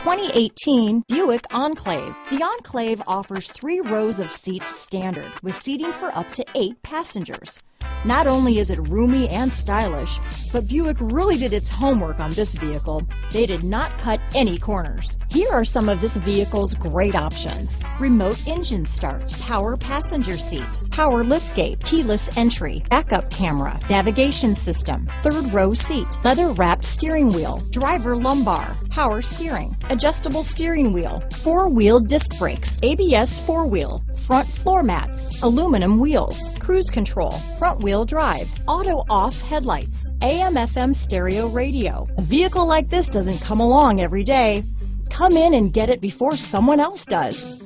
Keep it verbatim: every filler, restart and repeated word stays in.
twenty eighteen Buick Enclave. The Enclave offers three rows of seats standard, with seating for up to eight passengers. Not only is it roomy and stylish, but Buick really did its homework on this vehicle. They did not cut any corners. Here are some of this vehicle's great options: remote engine start, power passenger seat, power liftgate, keyless entry, backup camera, navigation system, third row seat, leather wrapped steering wheel, driver lumbar, power steering, adjustable steering wheel, four-wheel disc brakes, A B S four-wheel, front floor mats, aluminum wheels, cruise control, front wheel drive, auto off headlights, A M F M stereo radio. A vehicle like this doesn't come along every day. Come in and get it before someone else does.